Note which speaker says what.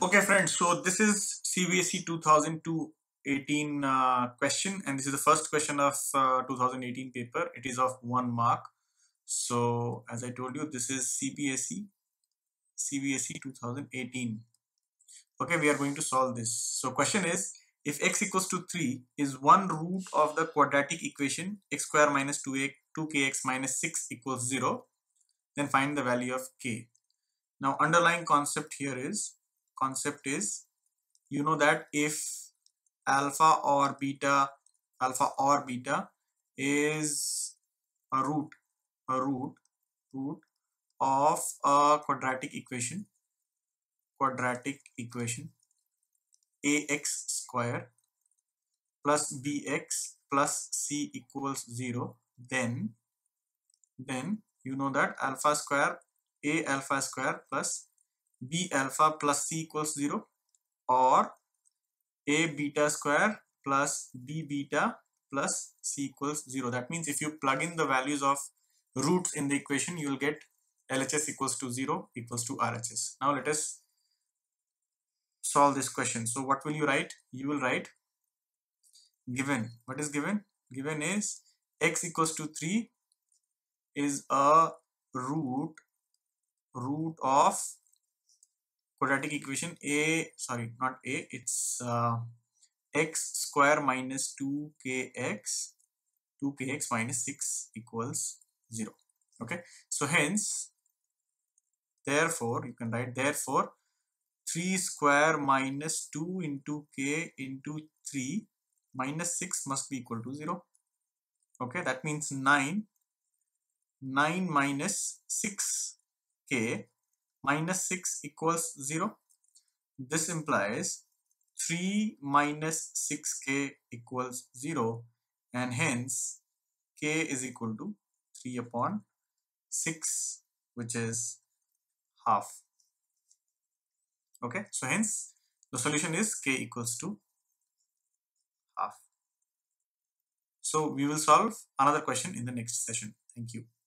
Speaker 1: Okay, friends, so this is CBSE 2002-18 question, and this is the first question of 2018 paper. It is of 1 mark. So, as I told you, this is CBSE 2018. Okay, we are going to solve this. So, question is, if x equals to 3 is one root of the quadratic equation x square minus 2kx minus 6 equals 0, then find the value of k. Now, underlying concept here is, you know that if alpha or beta is a root of a quadratic equation ax square plus bx plus c equals 0, then you know that a alpha square plus b alpha plus c equals 0, or a beta square plus b beta plus c equals 0. That means if you plug in the values of roots in the equation, you will get LHS equals to 0 equals to RHS. Now let us solve this question. So what will you write? You will write given. What is given? Given is x equals to 3 is a root of quadratic equation it's x square minus 2kx minus 6 equals 0. Okay, so hence, therefore you can write 3 square minus 2 into k into 3 minus 6 must be equal to 0. Okay, that means 9 minus 6k minus 6 equals 0. This implies 3 minus 6k equals 0, and hence k is equal to 3 upon 6, which is half. Okay, so hence the solution is k equals to half. So we will solve another question in the next session. Thank you.